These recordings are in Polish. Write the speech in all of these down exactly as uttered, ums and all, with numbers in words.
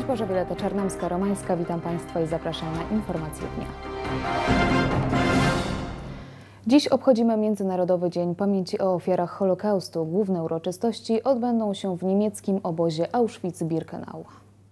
Boża Wioleta Czarnomska-Romańska, witam Państwa i zapraszam na Informacje Dnia. Dziś obchodzimy Międzynarodowy Dzień Pamięci o Ofiarach Holokaustu. Główne uroczystości odbędą się w niemieckim obozie Auschwitz-Birkenau.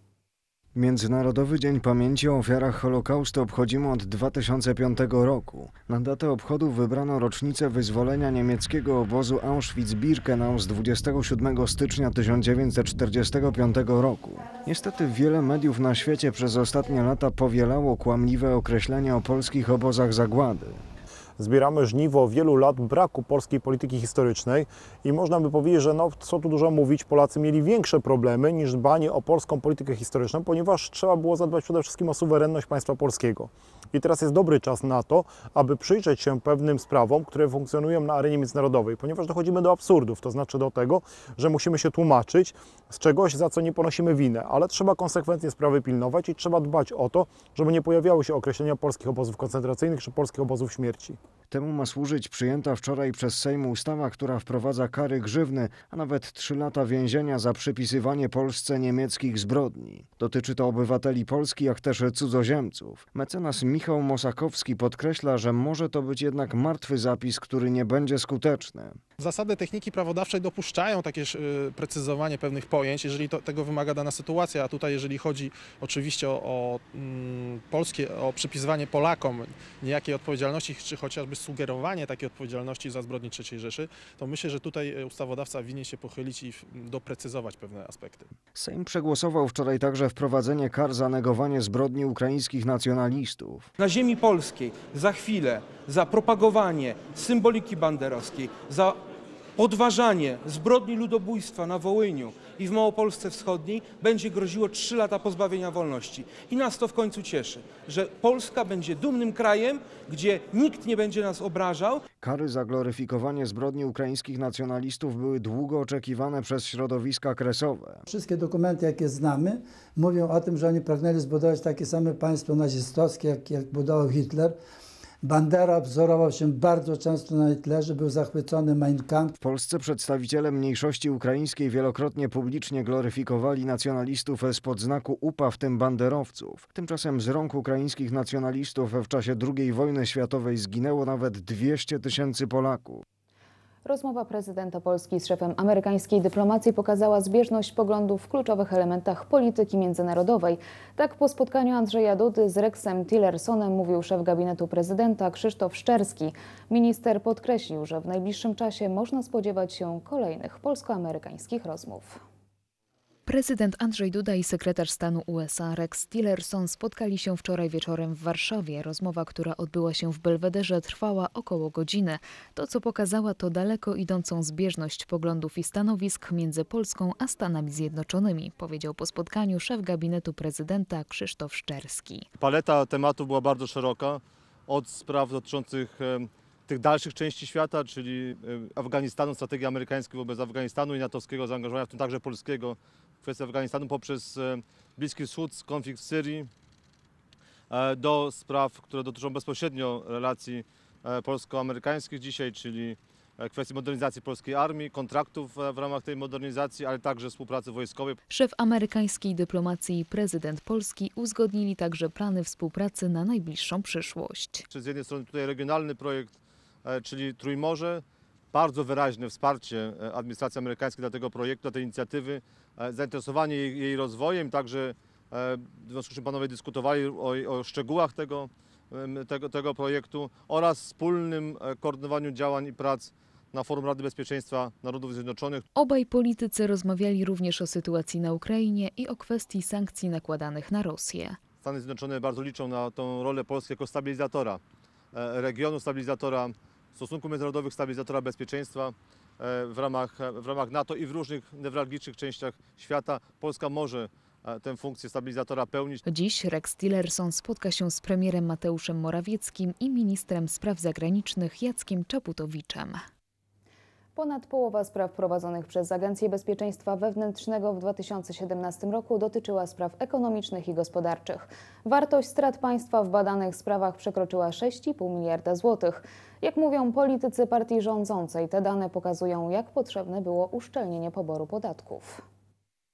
Międzynarodowy Dzień Pamięci o Ofiarach Holokaustu obchodzimy od dwa tysiące piątego roku. Na datę obchodów wybrano rocznicę wyzwolenia niemieckiego obozu Auschwitz-Birkenau z dwudziestego siódmego stycznia tysiąc dziewięćset czterdziestego piątego roku. Niestety wiele mediów na świecie przez ostatnie lata powielało kłamliwe określenia o polskich obozach zagłady. Zbieramy żniwo wielu lat braku polskiej polityki historycznej i można by powiedzieć, że no, co tu dużo mówić, Polacy mieli większe problemy niż dbanie o polską politykę historyczną, ponieważ trzeba było zadbać przede wszystkim o suwerenność państwa polskiego. I teraz jest dobry czas na to, aby przyjrzeć się pewnym sprawom, które funkcjonują na arenie międzynarodowej, ponieważ dochodzimy do absurdów, to znaczy do tego, że musimy się tłumaczyć z czegoś, za co nie ponosimy winę, ale trzeba konsekwentnie sprawy pilnować i trzeba dbać o to, żeby nie pojawiały się określenia polskich obozów koncentracyjnych czy polskich obozów śmierci. Temu ma służyć przyjęta wczoraj przez Sejm ustawa, która wprowadza kary grzywny, a nawet trzy lata więzienia za przypisywanie Polsce niemieckich zbrodni. Dotyczy to obywateli Polski, jak też cudzoziemców. Mecenas Michał Mosakowski podkreśla, że może to być jednak martwy zapis, który nie będzie skuteczny. Zasady techniki prawodawczej dopuszczają takie precyzowanie pewnych pojęć, jeżeli to, tego wymaga dana sytuacja, a tutaj jeżeli chodzi oczywiście o, o mm, polskie, o przypisywanie Polakom niejakiej odpowiedzialności, czy chociażby sugerowanie takiej odpowiedzialności za zbrodnie trzeciej Rzeszy, to myślę, że tutaj ustawodawca winien się pochylić i doprecyzować pewne aspekty. Sejm przegłosował wczoraj także wprowadzenie kar za negowanie zbrodni ukraińskich nacjonalistów. Na ziemi polskiej za chwilę za propagowanie symboliki banderowskiej, za podważanie zbrodni ludobójstwa na Wołyniu i w Małopolsce Wschodniej będzie groziło trzy lata pozbawienia wolności. I nas to w końcu cieszy, że Polska będzie dumnym krajem, gdzie nikt nie będzie nas obrażał. Kary za gloryfikowanie zbrodni ukraińskich nacjonalistów były długo oczekiwane przez środowiska kresowe. Wszystkie dokumenty, jakie znamy, mówią o tym, że oni pragnęli zbudować takie same państwo nazistowskie, jak, jak budował Hitler. Bandera wzorował się bardzo często na Hitlerze, był zachwycony Mein Kampf. W Polsce przedstawiciele mniejszości ukraińskiej wielokrotnie publicznie gloryfikowali nacjonalistów spod znaku U P A, w tym banderowców. Tymczasem z rąk ukraińskich nacjonalistów w czasie drugiej wojny światowej zginęło nawet dwieście tysięcy Polaków. Rozmowa prezydenta Polski z szefem amerykańskiej dyplomacji pokazała zbieżność poglądów w kluczowych elementach polityki międzynarodowej. Tak po spotkaniu Andrzeja Dudy z Rexem Tillersonem mówił szef gabinetu prezydenta Krzysztof Szczerski. Minister podkreślił, że w najbliższym czasie można spodziewać się kolejnych polsko-amerykańskich rozmów. Prezydent Andrzej Duda i sekretarz stanu U S A Rex Tillerson spotkali się wczoraj wieczorem w Warszawie. Rozmowa, która odbyła się w Belwederze, trwała około godziny. To, co pokazała, to daleko idącą zbieżność poglądów i stanowisk między Polską a Stanami Zjednoczonymi, powiedział po spotkaniu szef gabinetu prezydenta Krzysztof Szczerski. Paleta tematów była bardzo szeroka, od spraw dotyczących tych dalszych części świata, czyli Afganistanu, strategii amerykańskiej wobec Afganistanu i natowskiego zaangażowania, w tym także polskiego w kwestii Afganistanu, poprzez Bliski Wschód, konflikt w Syrii, do spraw, które dotyczą bezpośrednio relacji polsko-amerykańskich dzisiaj, czyli kwestii modernizacji polskiej armii, kontraktów w ramach tej modernizacji, ale także współpracy wojskowej. Szef amerykańskiej dyplomacji i prezydent Polski uzgodnili także plany współpracy na najbliższą przyszłość. Z jednej strony tutaj regionalny projekt, czyli Trójmorze, bardzo wyraźne wsparcie administracji amerykańskiej dla tego projektu, dla tej inicjatywy, zainteresowanie jej, jej rozwojem, także w związku z czym panowie dyskutowali o, o szczegółach tego, tego, tego projektu oraz wspólnym koordynowaniu działań i prac na forum Rady Bezpieczeństwa Narodów Zjednoczonych. Obaj politycy rozmawiali również o sytuacji na Ukrainie i o kwestii sankcji nakładanych na Rosję. Stany Zjednoczone bardzo liczą na tą rolę Polski jako stabilizatora regionu, stabilizatora stosunków międzynarodowych, stabilizatora bezpieczeństwa w ramach, w ramach NATO i w różnych newralgicznych częściach świata. Polska może tę funkcję stabilizatora pełnić. Dziś Rex Tillerson spotka się z premierem Mateuszem Morawieckim i ministrem spraw zagranicznych Jackiem Czaputowiczem. Ponad połowa spraw prowadzonych przez Agencję Bezpieczeństwa Wewnętrznego w dwa tysiące siedemnastym roku dotyczyła spraw ekonomicznych i gospodarczych. Wartość strat państwa w badanych sprawach przekroczyła sześć i pół miliarda złotych. Jak mówią politycy partii rządzącej, te dane pokazują, jak potrzebne było uszczelnienie poboru podatków.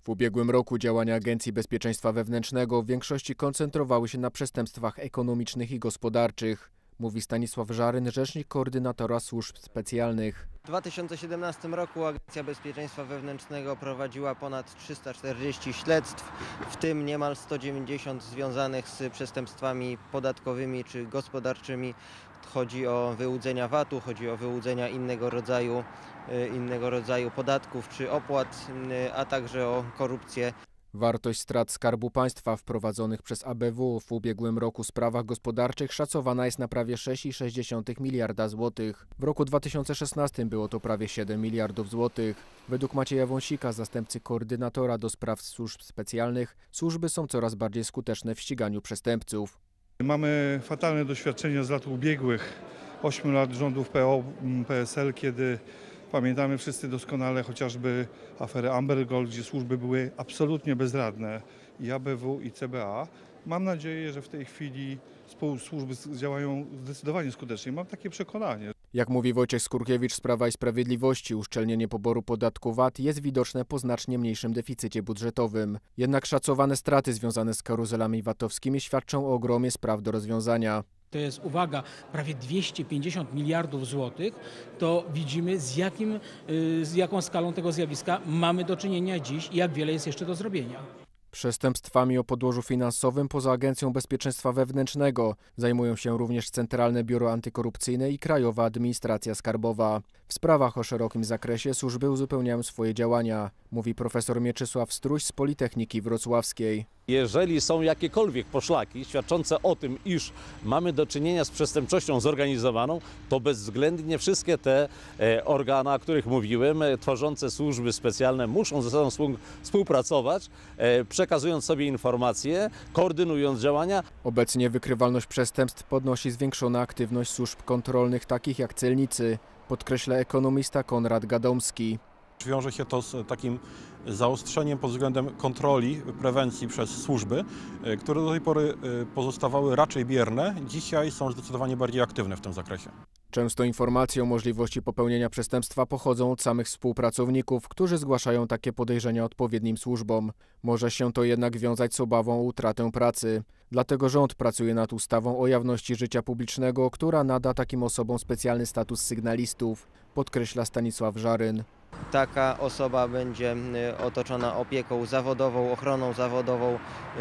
W ubiegłym roku działania Agencji Bezpieczeństwa Wewnętrznego w większości koncentrowały się na przestępstwach ekonomicznych i gospodarczych, mówi Stanisław Żaryn, rzecznik koordynatora służb specjalnych. W dwa tysiące siedemnastym roku Agencja Bezpieczeństwa Wewnętrznego prowadziła ponad trzysta czterdzieści śledztw, w tym niemal sto dziewięćdziesiąt związanych z przestępstwami podatkowymi czy gospodarczymi. Chodzi o wyłudzenia V A T-u, chodzi o wyłudzenia innego rodzaju, innego rodzaju podatków czy opłat, a także o korupcję. Wartość strat Skarbu Państwa wprowadzonych przez A B W w ubiegłym roku w sprawach gospodarczych szacowana jest na prawie sześć i sześć dziesiątych miliarda złotych. W roku dwa tysiące szesnastym było to prawie siedem miliardów złotych. Według Macieja Wąsika, zastępcy koordynatora do spraw służb specjalnych, służby są coraz bardziej skuteczne w ściganiu przestępców. Mamy fatalne doświadczenia z lat ubiegłych, ośmiu lat rządów P O, P S L, kiedy pamiętamy wszyscy doskonale chociażby aferę Amber Gold, gdzie służby były absolutnie bezradne, i A B W, i C B A. Mam nadzieję, że w tej chwili służby działają zdecydowanie skutecznie. Mam takie przekonanie. Jak mówi Wojciech Skurkiewicz z Prawa i Sprawiedliwości, uszczelnienie poboru podatku V A T jest widoczne po znacznie mniejszym deficycie budżetowym. Jednak szacowane straty związane z karuzelami V A T-owskimi świadczą o ogromie spraw do rozwiązania. To jest, uwaga, prawie dwieście pięćdziesiąt miliardów złotych, to widzimy z, jakim, z jaką skalą tego zjawiska mamy do czynienia dziś i jak wiele jest jeszcze do zrobienia. Przestępstwami o podłożu finansowym poza Agencją Bezpieczeństwa Wewnętrznego zajmują się również Centralne Biuro Antykorupcyjne i Krajowa Administracja Skarbowa. W sprawach o szerokim zakresie służby uzupełniają swoje działania, mówi profesor Mieczysław Struś z Politechniki Wrocławskiej. Jeżeli są jakiekolwiek poszlaki świadczące o tym, iż mamy do czynienia z przestępczością zorganizowaną, to bezwzględnie wszystkie te e, organy, o których mówiłem, e, tworzące służby specjalne muszą ze sobą współpracować, e, przekazując sobie informacje, koordynując działania. Obecnie wykrywalność przestępstw podnosi zwiększona aktywność służb kontrolnych takich jak celnicy, podkreśla ekonomista Konrad Gadomski. Wiąże się to z takim zaostrzeniem pod względem kontroli, prewencji przez służby, które do tej pory pozostawały raczej bierne. Dzisiaj są zdecydowanie bardziej aktywne w tym zakresie. Często informacje o możliwości popełnienia przestępstwa pochodzą od samych współpracowników, którzy zgłaszają takie podejrzenia odpowiednim służbom. Może się to jednak wiązać z obawą o utratę pracy. Dlatego rząd pracuje nad ustawą o jawności życia publicznego, która nada takim osobom specjalny status sygnalistów, podkreśla Stanisław Żaryn. Taka osoba będzie otoczona opieką zawodową, ochroną zawodową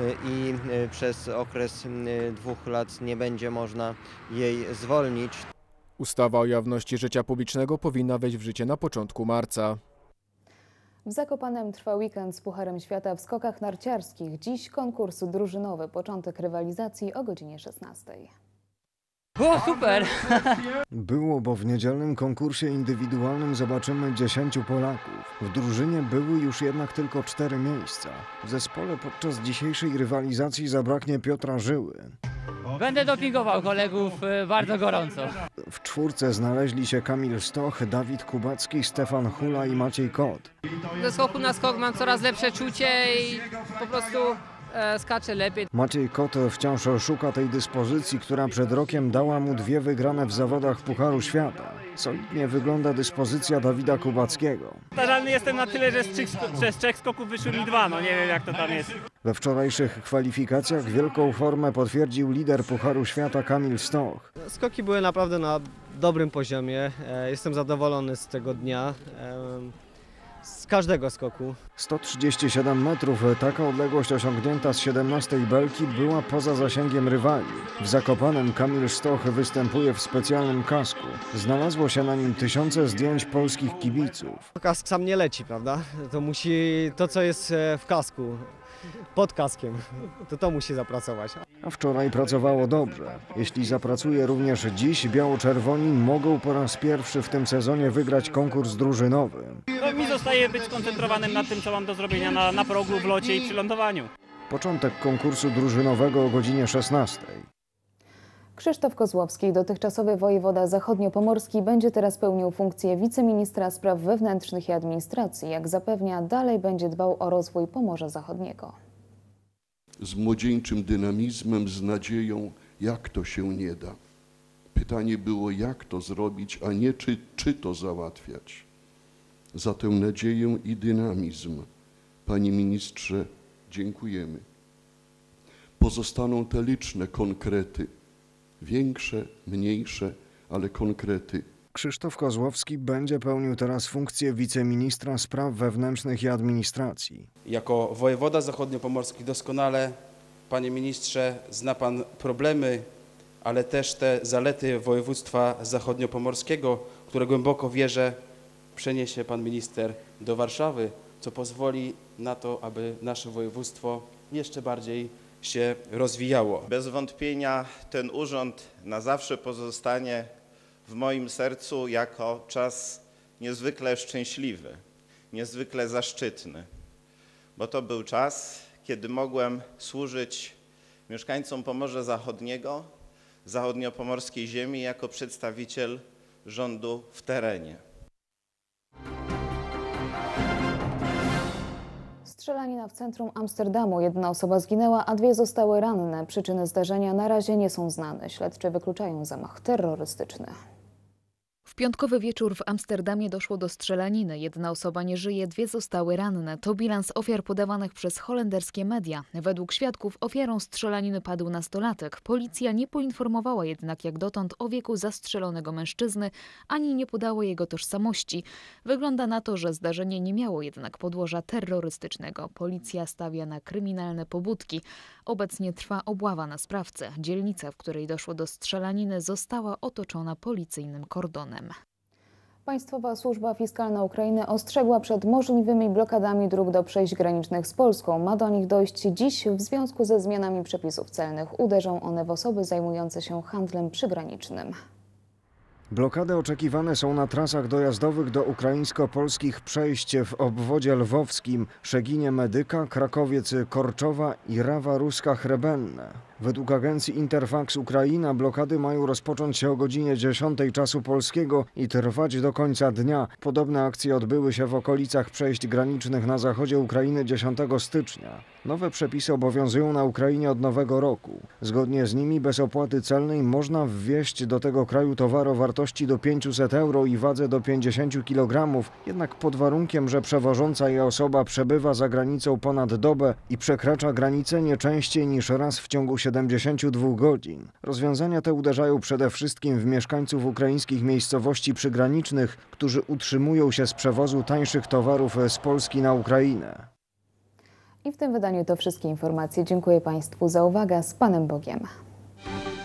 i przez okres dwóch lat nie będzie można jej zwolnić. Ustawa o jawności życia publicznego powinna wejść w życie na początku marca. W Zakopanem trwa weekend z Pucharem Świata w skokach narciarskich. Dziś konkurs drużynowy, początek rywalizacji o godzinie szesnastej. Było super! Było, bo w niedzielnym konkursie indywidualnym zobaczymy dziesięciu Polaków. W drużynie były już jednak tylko cztery miejsca. W zespole podczas dzisiejszej rywalizacji zabraknie Piotra Żyły. Będę dopingował kolegów bardzo gorąco. W czwórce znaleźli się Kamil Stoch, Dawid Kubacki, Stefan Hula i Maciej Kot. Ze skoku na skok mam coraz lepsze czucie i po prostu e, skaczę lepiej. Maciej Kot wciąż szuka tej dyspozycji, która przed rokiem dała mu dwie wygrane w zawodach Pucharu Świata. Solidnie wygląda dyspozycja Dawida Kubackiego. Starzalny jestem na tyle, że z trzech, z trzech skoków wyszły mi dwa, no nie wiem jak to tam jest. We wczorajszych kwalifikacjach wielką formę potwierdził lider Pucharu Świata Kamil Stoch. Skoki były naprawdę na dobrym poziomie. Jestem zadowolony z tego dnia, z każdego skoku. sto trzydzieści siedem metrów, taka odległość osiągnięta z siedemnastej belki była poza zasięgiem rywali. W Zakopanem Kamil Stoch występuje w specjalnym kasku. Znalazło się na nim tysiące zdjęć polskich kibiców. Kask sam nie leci, prawda? To musi to, co jest w kasku. Pod kaskiem, to to musi zapracować. A wczoraj pracowało dobrze. Jeśli zapracuje również dziś, biało-czerwoni mogą po raz pierwszy w tym sezonie wygrać konkurs drużynowy. No, mi zostaje być skoncentrowanym na tym, co mam do zrobienia na, na progu, w locie i przy lądowaniu. Początek konkursu drużynowego o godzinie szesnastej. Krzysztof Kozłowski, dotychczasowy wojewoda zachodniopomorski, będzie teraz pełnił funkcję wiceministra spraw wewnętrznych i administracji. Jak zapewnia, dalej będzie dbał o rozwój Pomorza Zachodniego. Z młodzieńczym dynamizmem, z nadzieją, jak to się nie da. Pytanie było, jak to zrobić, a nie czy, czy to załatwiać. Za tę nadzieję i dynamizm Panie ministrze, dziękujemy. Pozostaną te liczne konkrety, większe, mniejsze, ale konkrety. Krzysztof Kozłowski będzie pełnił teraz funkcję wiceministra spraw wewnętrznych i administracji. Jako wojewoda zachodniopomorski doskonale, panie ministrze, zna pan problemy, ale też te zalety województwa zachodniopomorskiego, które głęboko wierzę przeniesie pan minister do Warszawy, co pozwoli na to, aby nasze województwo jeszcze bardziej się rozwijało. Bez wątpienia ten urząd na zawsze pozostanie w moim sercu jako czas niezwykle szczęśliwy, niezwykle zaszczytny, bo to był czas, kiedy mogłem służyć mieszkańcom Pomorza Zachodniego, zachodniopomorskiej ziemi jako przedstawiciel rządu w terenie. Strzelanina w centrum Amsterdamu. Jedna osoba zginęła, a dwie zostały ranne. Przyczyny zdarzenia na razie nie są znane. Śledczy wykluczają zamach terrorystyczny. W piątkowy wieczór w Amsterdamie doszło do strzelaniny. Jedna osoba nie żyje, dwie zostały ranne. To bilans ofiar podawanych przez holenderskie media. Według świadków ofiarą strzelaniny padł nastolatek. Policja nie poinformowała jednak jak dotąd o wieku zastrzelonego mężczyzny, ani nie podała jego tożsamości. Wygląda na to, że zdarzenie nie miało jednak podłoża terrorystycznego. Policja stawia na kryminalne pobudki. Obecnie trwa obława na sprawcę. Dzielnica, w której doszło do strzelaniny, została otoczona policyjnym kordonem. Państwowa Służba Fiskalna Ukrainy ostrzegła przed możliwymi blokadami dróg do przejść granicznych z Polską. Ma do nich dojść dziś w związku ze zmianami przepisów celnych. Uderzą one w osoby zajmujące się handlem przygranicznym. Blokady oczekiwane są na trasach dojazdowych do ukraińsko-polskich przejść w obwodzie lwowskim, Szeginie Medyka, Krakowiec Korczowa i Rawa Ruska Chrebenne. Według agencji Interfax Ukraina blokady mają rozpocząć się o godzinie dziesiątej czasu polskiego i trwać do końca dnia. Podobne akcje odbyły się w okolicach przejść granicznych na zachodzie Ukrainy dziesiątego stycznia. Nowe przepisy obowiązują na Ukrainie od nowego roku. Zgodnie z nimi bez opłaty celnej można wwieźć do tego kraju towar o wartości do pięciuset euro i wadze do pięćdziesięciu kilogramów, jednak pod warunkiem, że przewożąca je osoba przebywa za granicą ponad dobę i przekracza granicę nie częściej niż raz w ciągu siedemdziesięciu dwóch godzin. Rozwiązania te uderzają przede wszystkim w mieszkańców ukraińskich miejscowości przygranicznych, którzy utrzymują się z przewozu tańszych towarów z Polski na Ukrainę. I w tym wydaniu to wszystkie informacje. Dziękuję Państwu za uwagę. Z Panem Bogiem.